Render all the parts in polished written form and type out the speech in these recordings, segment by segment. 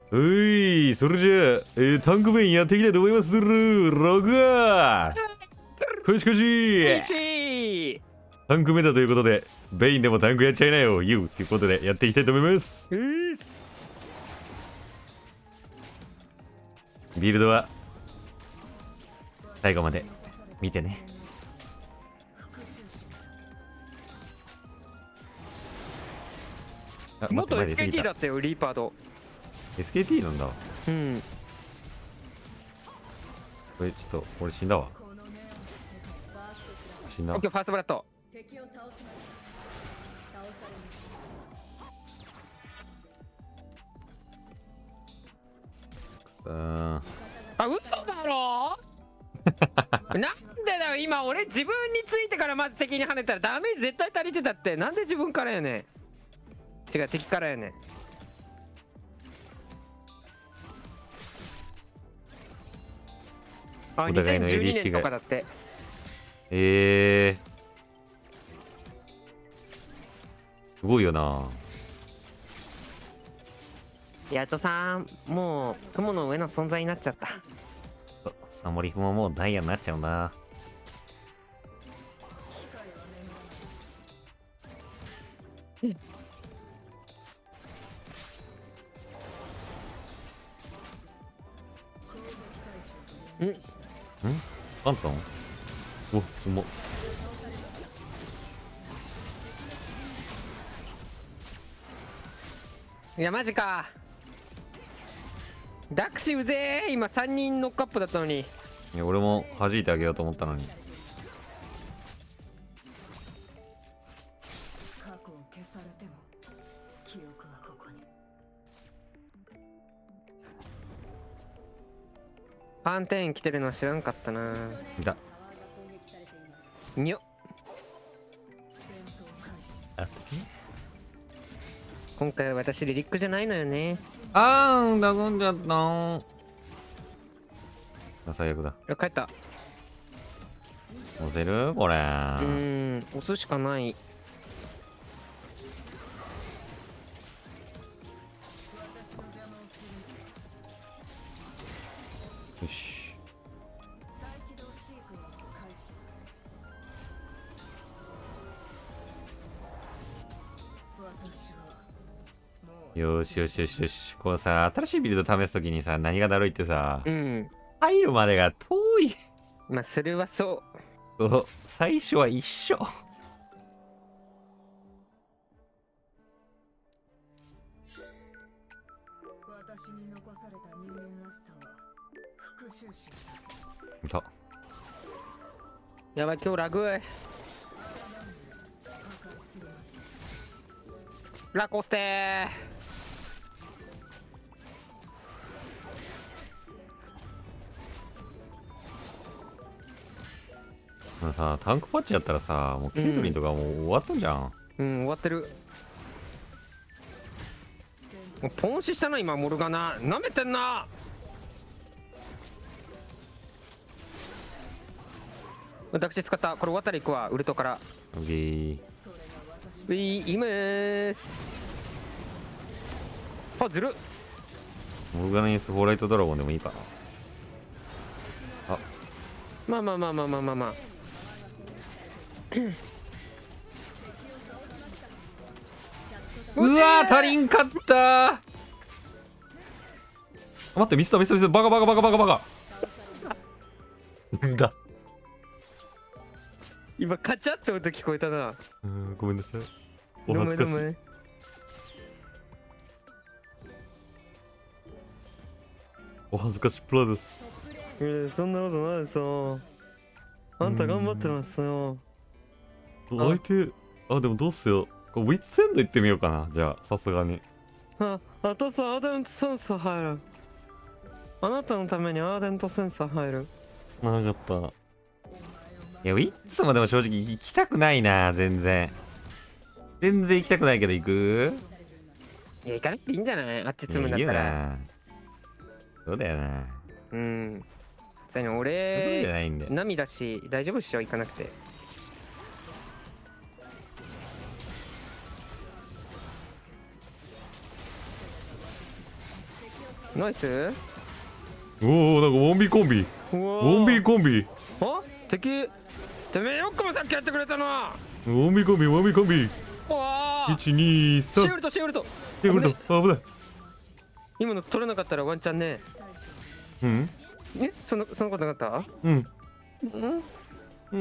それじゃあ、タンクメインやっていきたいと思いまする。ログアこしこししタンクメだということで、ベインでもタンクやっちゃいなよ、ユーということでやっていきたいと思います。ビルドは最後まで見てね。 元 SKT だったよ、リーパード。 SKT なんだ。 うん。 これちょっと俺死んだわ。死んだ。 オッケー、ファーストブラッド。あ、嘘だろなんでだよ、今俺自分についてからまず敵に跳ねたらダメージ絶対足りてたって。なんで自分からやねん。違う、敵からやねん。あ、 お互いの 2012 ADC 年とかだって。 すごいよな。 ヤチョさん、もう雲の上の存在になっちゃった。 サモリフももうダイヤになっちゃうな。アンソンお、うまっ。 いやマジか。ダクシうぜー。今3人ノックアップだったのに。 いや俺も弾いてあげようと思ったのに。 過去を消されても記憶はここに。 ファンテーン来てるの知らんかったな。 だにょ。今回は私リリックじゃないのよね。 ダゴンじゃったー。最悪だ。 帰った。 押せるこれ。 押すしかない。 よし。よしよしよしよし。こうさ、新しいビルド試すときにさ、何がだるいってさ、入るまでが遠い。 まあ、それはそう。 そう、最初は一緒。 私に残された人間らしさは復讐心。 いた。 やばい、今日ラグ。ラコステー。 さ、タンクパッチやったらさ、もうケイトリンとかもう終わったんじゃん。 終わってる。もうポンシしたな今、モルガナ。なめてんな。私使った。これ渡り行くわ、ウルトから。 オッケー。 います。あ、ずるっ。 モルガナイスホライトドラゴンでもいいかな。あ、 まあまあまあまあまあまあまあうわー、足りんかったー。待って、ミスったミスったミスった。バカバカバカバカバカ。なんだ。 今カチャって音聞こえたな。 ごめんなさい。お恥ずかしい。お恥ずかしいプラです。 そんなことないですよ。あんた頑張ってますよ。 相手、でもどうしよう。これウィッツエンド行ってみようかな。じゃあ、さすがに。 アーデントセンサー入る。あなたのためにアーデントセンサー入る。 なかった。いや、ウィッツもでも正直行きたくないな、全然。全然行きたくないけど行く？ いや、行かなくていいんじゃない？あっち積むんだったら。 そうだよな。 それに俺、 涙ナミだし、大丈夫っしょ、行かなくて。 ナイス。 おお、なんかウォンビコンビ。 ウウォンビコンビ。 あ、敵。てめえよくもさっきやってくれたな。 ウォンビコンビ、ウォンビコンビ。 わあ。 1、2、3。 シェウルトシェウルト。 シェウルト。危ない。 今の取れなかったらワンチャンね。 うんえ、そのことなかった？ うんうん。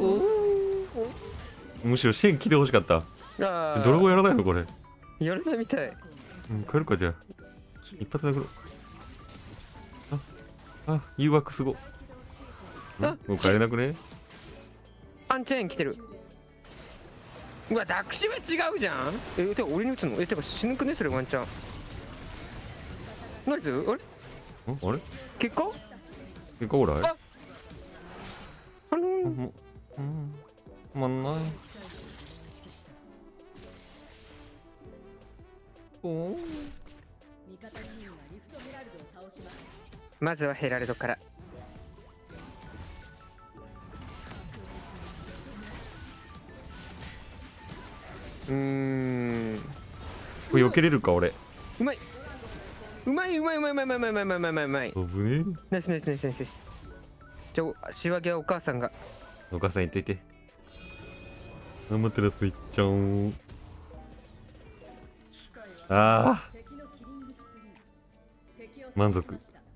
むしろシェン来てほしかった。 ああ。 ドラゴンやらないのこれ。 やらないみたい。 帰るかじゃあ。一発殴ろう。誘惑すご。もう帰れなくね？ アンチェーン来てる。うわ、ダクシは違うじゃん。てか俺に撃つの？てか死ぬくねそれワンチャン。ナイス。あれ？ あれ？ 結果？ 結果ほら。まんない。 まずはヘラルドから。 これ避けれるか俺。 うまい。うまいうまいうまいうまいうまいうまいうまいうまいうまいうまい。 危ねえ。 ナイスナイスナイスナイスナイス。じゃあ仕分けはお母さんが。 お母さん言っといて。アマテラスいっちゃう。ああ。満足。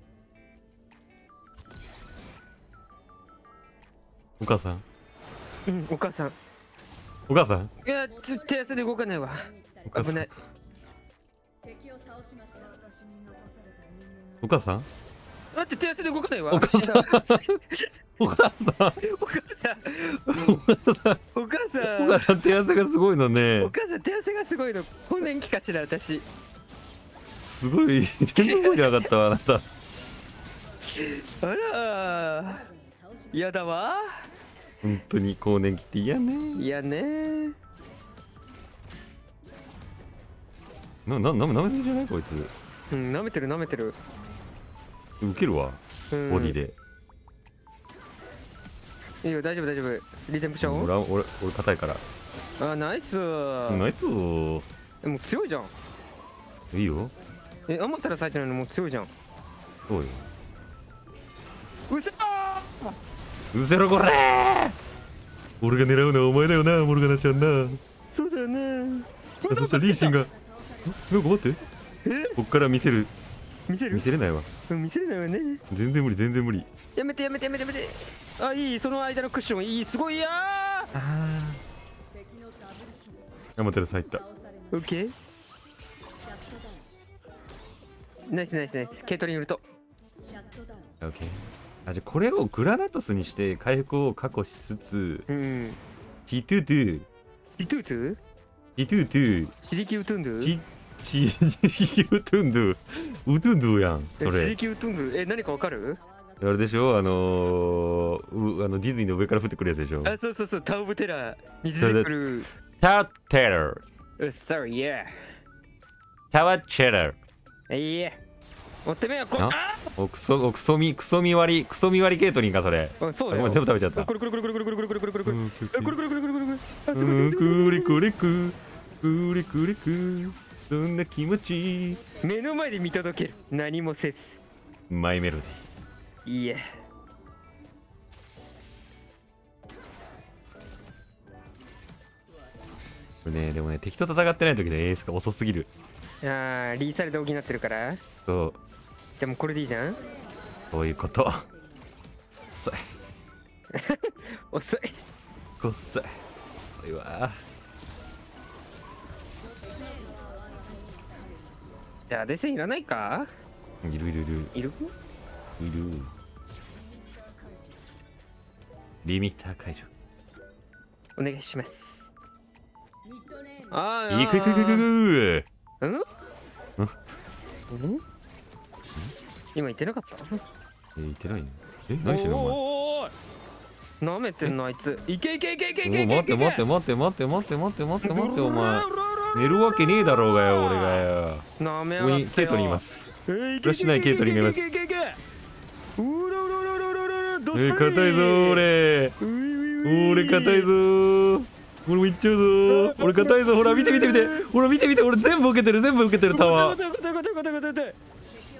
お母さん。 うん、お母さん。 お母さん。 いや、手汗で動かないわ。危ない。 お母さん。 待って、手汗で動かないわ。 お母さん。お母さん。 お母さん。お母さん。 お母さん手汗がすごいのね。 お母さん手汗がすごいの。更年期かしら私。 すごい全然覚えてなかったわあなた。 あらやだわ。 本当に更年期って嫌ね。 嫌ね。 舐めてるじゃないこいつ。 うん、舐めてる舐めてる。 受けるわ、ボディで。 いいよ、大丈夫大丈夫。リテンプション。 俺硬いから。 あ、ナイスナイス。もう強いじゃん。 いいよ。 アマテラ咲いてないのもう強いじゃん。 そうよ。 うせうせろこれー。俺が狙うのはお前だよな、モルガナちゃんな。 そうだよね。 そしたらリーシンがなんか待って、こっから見せる。 見せる？ 見せれないわ。 見せれないわね。 全然無理全然無理。 やめてやめてやめてやめて。あ、いい、その間のクッションいい、すごいやー。 アマテラス入った。 オッケー。ナイスナイスナイス。ケイトリンウルト。 オッケー。あ、じゃあこれをグラナトスにして回復を確保しつつ、 うん。 ティトゥトゥシリトゥートゥ？ ティトゥトゥシリキュートゥンドゥ？ シリキュートゥンドゥウトゥンドゥやんそれ。 シリキュートゥンドゥ、何かわかる？ あれでしょ、ディズニーの上から降ってくるやつでしょ。 あ、そうそうそう、タウブテラーに出てくる。 タウテラー。 sorry, yeah。 タワチェラー。 いや。おってめえはこおクソみ割りケートリンかそれ。 そうだよ。 ごめん全部食べちゃった。 これこれこれこれこれこれこれこれこれこれこれこれこれこれこれこれ。 クリクリククリクリク、そんな気持ち目の前で見届ける、何もせず。 マイメロディ。 いや。 これね、でもね、敵と戦ってない時のエースが遅すぎる。 あー、リーサルで補ってるから。 そう。 じゃあもうこれでいいじゃん。 そういうこと。遅い。 遅い。 遅いわ。 じゃあデセンいらないか？ いる。 いる？ リミッター解除。 お願いします。 いく。 うん？今言ってなかった？ 言ってないよ。何してんのお前。なめてんのあいつ。いけ。 待ってお前。寝るわけねえだろうがよ、俺がよ。 なめここにケイトリンいます。フラッシュないケイトリンがいます。硬いぞ俺硬いぞ。俺も行っちゃうぞ。俺硬いぞ。ほら見て。ほら見て。俺全部受けてるタワー。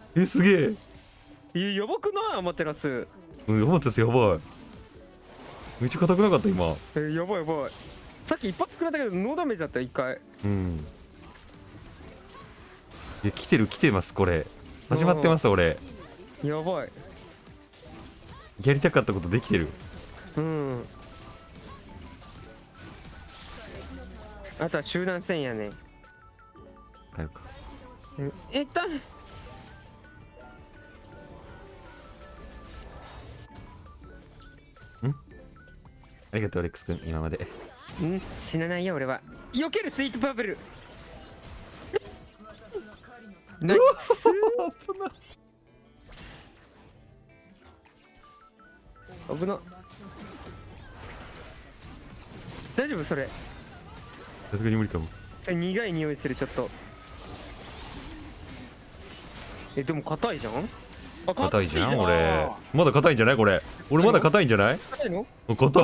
え、すげえ。 やばくないアマテラス。 うん、やばいです、やばい。めっちゃ硬くなかった、今。 やばいやばい。さっき一発食らったけどノーダメージだった一回。 うん。いや、来てます、これ。始まってます、俺。 やばい。 やりたかったことできてる。 うん。あとは集団戦やね。 帰るか。 痛い。 ありがとう、アレックス君、今まで。 死なないよ俺は。避けるスイートバブル。ナイス。危な。大丈夫それ。 さすがに無理かも。 苦い匂いするちょっと。でも硬いじゃん。 硬いじゃん、俺。まだ硬いんじゃないこれ。俺まだ硬いんじゃない？ 硬いの？ 硬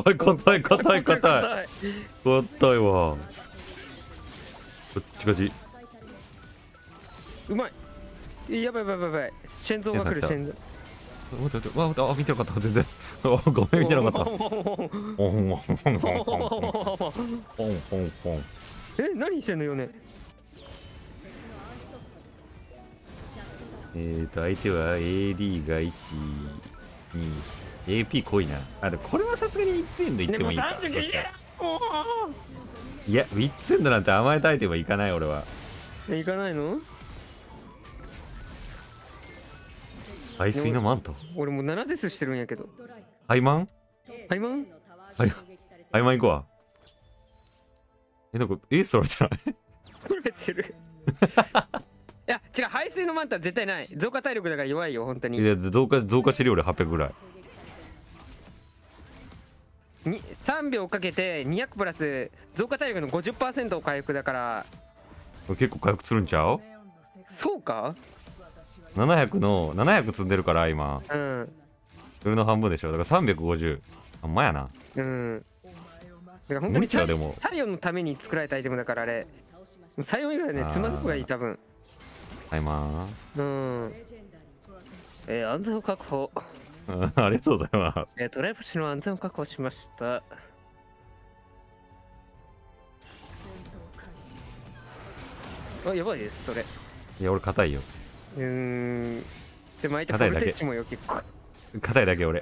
いわ。こっちこっち。 うまい。やばい。シェンゾーが来る、シェンゾー。 待って、あ、見てなかった、全然。ごめん、見てなかった。 何してんのよね。 相手は AD が1、2、AP 濃いな。あ、でもこれはさすがにウィッツエンドいってもいいか。いや、ウィッツエンドなんて甘えたいてもいかない、俺は。 行かないの？ 排水のマント。 俺もう7デスしてるんやけど。 ハイマンハイマン行こうわ。なんかエース取られてない？ 取れてる。いや違う、排水のマントは絶対ない。増加体力だから弱いよ本当に。 いや、増加してるよ俺800ぐらい。 3秒かけて200プラス増加体力の 50% を回復だから。 結構回復するんちゃう？ そうか？ 700積んでるから今。 うん。 それの半分でしょ。だから350。あんまやな。 うん。だから本当無に理ちゃうでも。 サイオンのために作られたアイテムだからあれ。サイオン以外ね、つまずく方がいい多分。 はいまうん。安全を確保。 ありがとうございます。 トライブシの安全を確保しました。あ、やばいですそれ。 いや俺硬いよ。 でも相手フォルテッチもよ結構。 硬いだけ俺。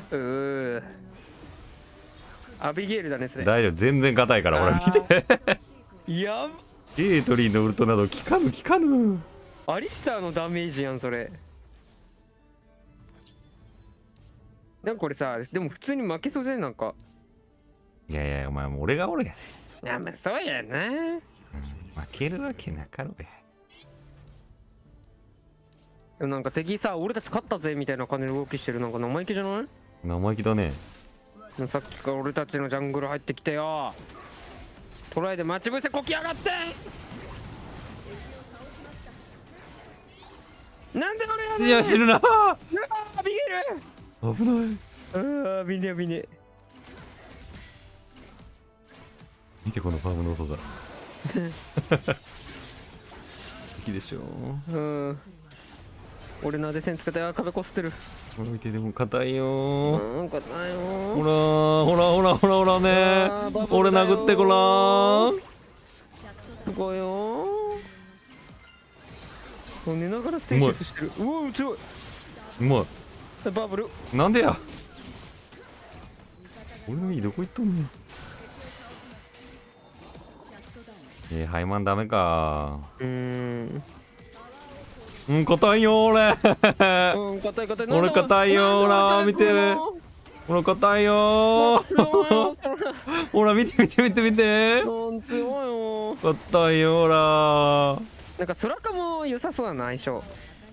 アビゲールだねそれ。 大丈夫、全然硬いからほら見て。 やば。 ゲートリーのウルトなど効かぬ。 アリスターのダメージやんそれ。なんかこれさ、でも普通に負けそうじゃないなんか。 いやいや、お前もう俺がおるやね。 いやまあそうやな。 負けるわけなかろうや。 でもなんか敵さ、俺たち勝ったぜみたいな感じの動きしてる。なんか生意気じゃない？ 生意気だね。 さっきから俺たちのジャングル入ってきてよ。トライで待ち伏せこきやがって。なんで俺やねん。 いや死ぬな。 ビゲル。 危ない。 ビネビネ。 見てこのファームの遅さ。敵でしょ。 俺のアデセン使って壁こすってる。 ほら見て、でも硬いよ。 硬いよ。 ほらね。俺殴ってごらん。 すごいよ。寝ながらステーシスしてる。うわ強い。 うまい。 バブル。 なんでや。俺のいいどこ行っとんねん。ハイマンダメか。硬いよ俺。 硬い。 俺硬いよ。ほら見て。ほら硬いよ。ほら見て。 強いよ。 硬いよほら。 なんか空かも良さそうだな相性。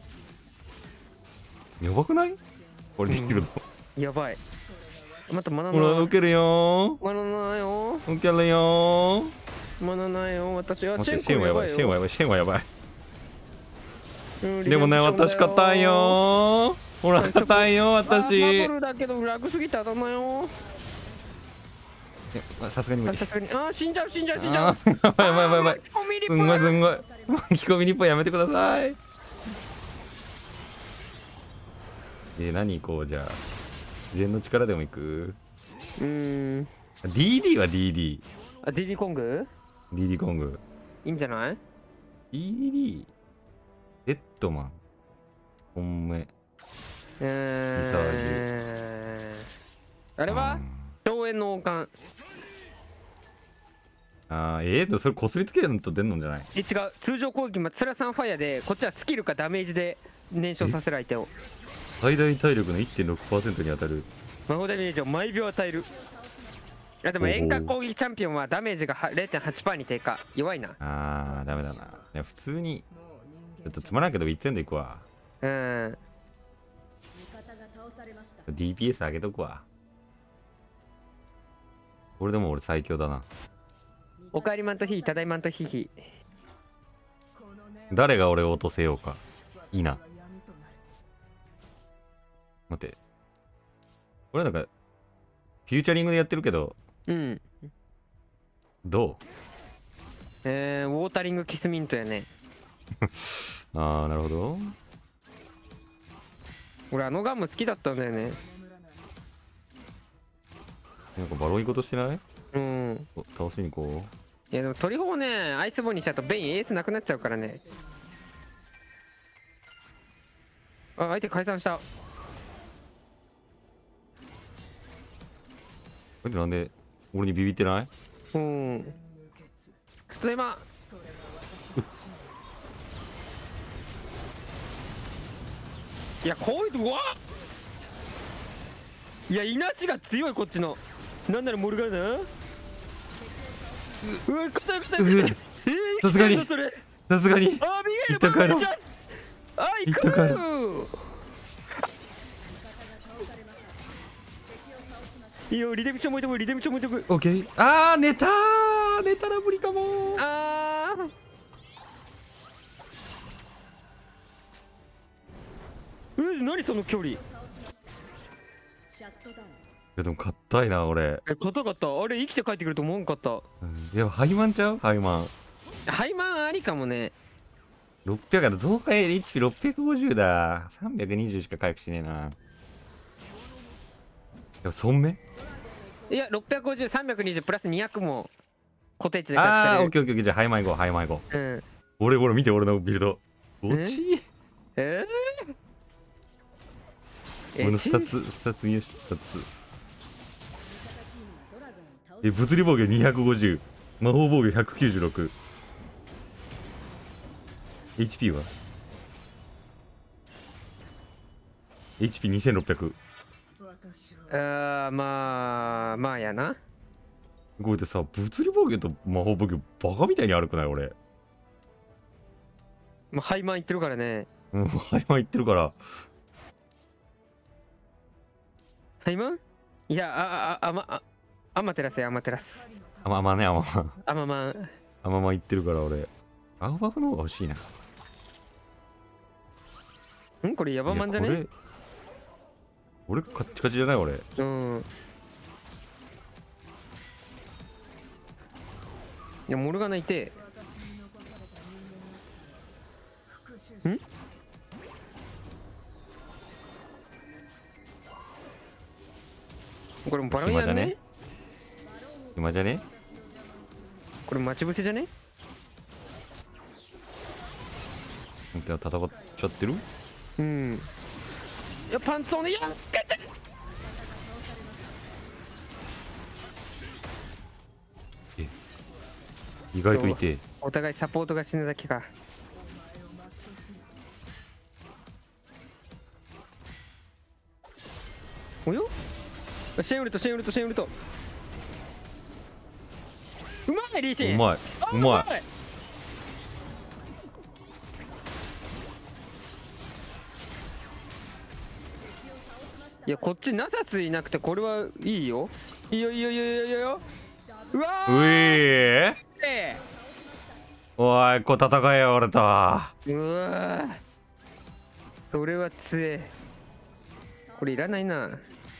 やばくない？これできるの。 やばい。またマナほら受けるよ。 マナないよ。 受けるよ。 マナないよ。私はシェンはやばい。シェンはやばい。でもね、 リアクションだよ。 私硬いよ。ほら硬いよ私。 バブルだけど楽すぎて当たんないよ。 さすがに無理。 死んじゃう。 やばい。すんごい。巻き込み日本やめてください。 何行こうじゃあ。自然の力でも行く？ DD DD は DD。 あ、DD コング DD コング。 いいんじゃない？ DD。デッドマン。本命。 あれは荘園の王冠。 それこすりつけると出んのんじゃない？ 違う、通常攻撃つらさんファイアで、こっちはスキルかダメージで燃焼させる相手を。 最大体力の 1.6% に当たる。 魔法ダメージを毎秒与える。でも遠隔攻撃チャンピオンはダメージが 0.8% に低下。弱いな。 ダメだな。いや普通にちょっとつまらんけど1点でいくわ。DPS 上げとくわ。これでも俺最強だな。 おかえりマントヒヒ、ただいまんとヒヒ。 誰が俺を落とせようか。いいな。待って。これなんか、フューチャリングでやってるけど、どう？ウォータリングキスミントやね。 なるほど。 俺あのガンも好きだったんだよね。 なんかバロンいことしてない？倒しに行こう。 いやでもトリホをね、アイスボーンにしちゃうとベインエースなくなっちゃうからね。相手解散した。 なんで俺にビビってない？ ただいま。いやこういううわっ、いやいなしが強いこっちの。なんならモルガナ。硬い。 さすがにさすがに一旦帰ろう。 行く。いいよ、リデムションもいてく。 オッケー。寝たら無理かも。 何その距離。 でも硬いな俺。 硬かった。あれ生きて帰ってくると思わんかった。 いやハイマンちゃう？ハイマンありかもね。 600だ。増加 HP650 だ。320しか回復しねえな。でも損目？ いや650、320プラス200も固定値で回復される。 オッケー。じゃあハイマン行こう。俺見て俺のビルド。落ち。俺のスタッツ見よし、スタッツ。物理防御250、魔法防御196。HP は ?HP2600。 まあやな。 これでさ、物理防御と魔法防御バカみたいに悪くない？俺ハイマンいってるからね。 ハイマンいってるから。 ハイマン？いや、アマテラス。 アママンいってるから俺。青バフの方が欲しいな。 これヤバマンじゃね？ 俺カッチカチじゃない俺。 いやモルガナいて。これもバロンやね。 今じゃね？ これ待ち伏せじゃね？ 戦っちゃってる？ いやパンツをね、やっけて。 意外といて。 お互いサポートが死ぬだけか。およ？シェンウルト。うまいリーシン。 うまい。 いやこっちナサスいなくてこれはいいよ。いいよ。うわおい、こう戦えよ俺と。 うわそれは強え。これいらないな。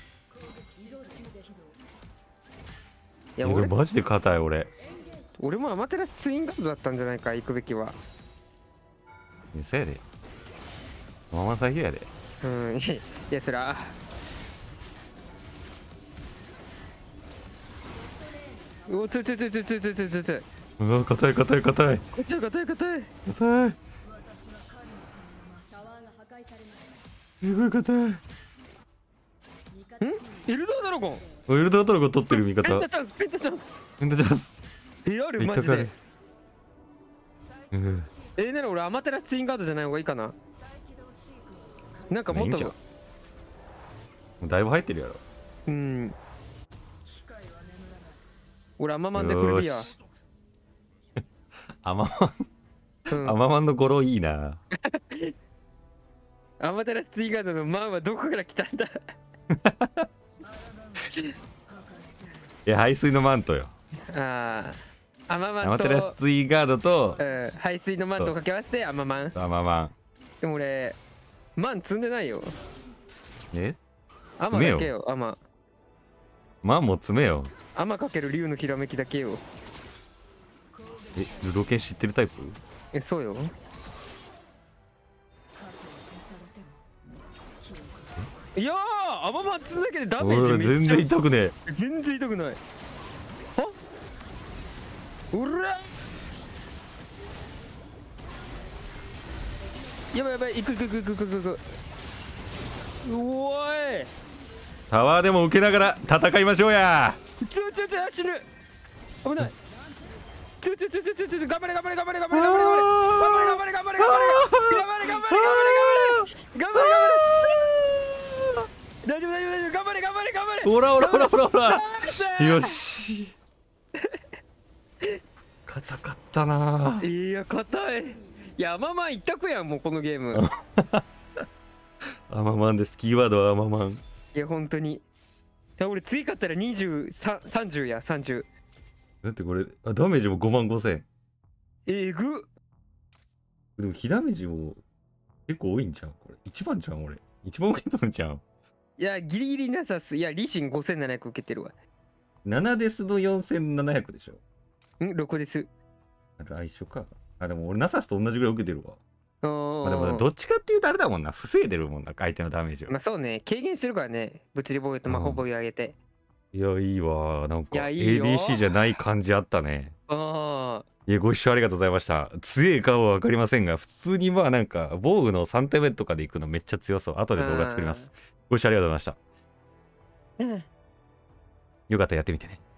いや俺マジで硬い俺もアマテラスツインガードだったんじゃないか、行くべきは。 そうやで。ママ最強やで。 うんいやそらおつつつつつつつつつうわ、硬い硬い硬い硬い硬い硬い硬い。すごい硬い。 んエルダードラゴンウェルダードラゴン取ってる味ペン方。 タチャンスペンタチャンスペンタチャンス。 あるマジでうん。 なら俺アマテラスツインガードじゃない方がいいかな。なんかもっといいんちゃうもうだいぶ入ってるやろ。 うん俺アママンでフルビアよーしアママン、 うんアママンの語呂いいな。 アマテラスツインガードのマンはどこから来たんだいや、排水のマントよ。 ああアママンアマテラスと、 ツイガードと排水のマントを掛け合わせてアママン。 アママン。 でも俺マン積んでないよ。 えアマだけよ。アママンも詰めよ。 アマかける竜のひらめきだけよ。 え、ルロケン知ってるタイプ？ そうよ。いやーアママン積んだけでダメージ俺全めっちゃ然痛くねえ。 全然痛くない。はうらやばいやばい、行く行く行く行く行く。うおーいタワーでも受けながら戦いましょうや。 死ぬ危ない。頑張れ頑張れ頑張れ頑張れ頑張れ頑張れ頑張れ頑張れ頑張れ頑張れ頑張れ頑張れ頑張れ頑張れ頑張れ頑張れ頑れ大丈夫大丈夫大丈夫頑張れ頑張れ頑張れ。 ほらほらほらほらほら。 よよし。硬かったな。 いや硬い。いやアママン一択やんもうこのゲーム。 アママンです。キーワードはアママン。 いや本当に。いや俺次勝ったら30や30。 だってこれダメージも5万5千。 えぐ。 でも火ダメージも結構多いんちゃうこれ。一番ちゃう俺。一番受け取るんちゃう。 いやギリギリなさす。いやリシン5700受けてるわ。 7デスの4700でしょ。 6です。 あれ相性か。あ、でも俺ナサスと同じぐらい受けてるわ。 あまあでもどっちかっていうとあれだもんな。防いでるもんな。相手のダメージを。 まあそうね、軽減してるからね。物理防御と魔法防御上げて。 いや、いいわ。なんいかやいいよ ADC じゃない感じあったね。 ああ。 いや、ご視聴ありがとうございました。強いかは分かりませんが、普通にまあなんか、防具の3手目とかで行くのめっちゃ強そう。後で動画作ります。ご視聴ありがとうございました。 うん。 よかったらやってみてね。